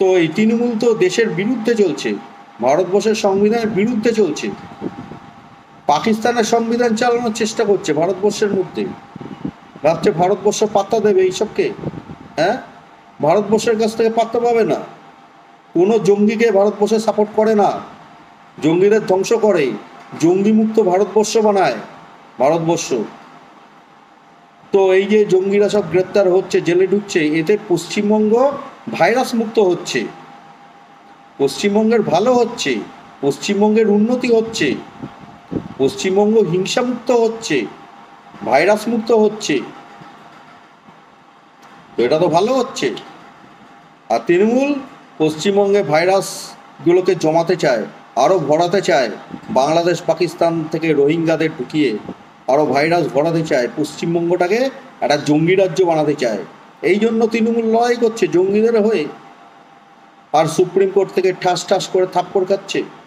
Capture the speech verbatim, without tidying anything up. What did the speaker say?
তো এই তৃণমূল তো দেশের বিরুদ্ধে চলছে, ভারতবর্ষের সংবিধানের বিরুদ্ধে চলছে, পাকিস্তানের সংবিধান চালানোর চেষ্টা করছে ভারতবর্ষের মধ্যে। ভাবছে ভারতবর্ষ পাত্তা দেবে এইসবকে? হ্যাঁ, ভারতবর্ষের কাছ থেকে পাত্তা পাবে না। কোনো জঙ্গিকে ভারতবর্ষে সাপোর্ট করে না, জঙ্গিদের ধ্বংস করে, জঙ্গিমুক্ত ভারতবর্ষ বানায় ভারতবর্ষ। তো এই যে জঙ্গিরা সব গ্রেপ্তার হচ্ছে, জেলে ঢুকছে, এতে পশ্চিমবঙ্গ ভাইরাস মুক্ত হচ্ছে, পশ্চিমবঙ্গের ভালো হচ্ছে, পশ্চিমবঙ্গের উন্নতি হচ্ছে, পশ্চিমবঙ্গ হিংসামুক্ত হচ্ছে, ভাইরাস মুক্ত হচ্ছে। তো এটা তো ভালো হচ্ছে। আর তৃণমূল পশ্চিমবঙ্গে ভাইরাসগুলোকে জমাতে চায়, আরও ভরাতে চায়, বাংলাদেশ পাকিস্তান থেকে রোহিঙ্গাদের ঢুকিয়ে আরও ভাইরাস ভরাতে চায়, পশ্চিমবঙ্গটাকে একটা জঙ্গি রাজ্য বানাতে চায়। এই জন্য তৃণমূল লড়াই করছে জঙ্গিদের হয়ে, আর সুপ্রিম কোর্ট থেকে ঠাস ঠাস করে থাপ্পড় খাচ্ছে।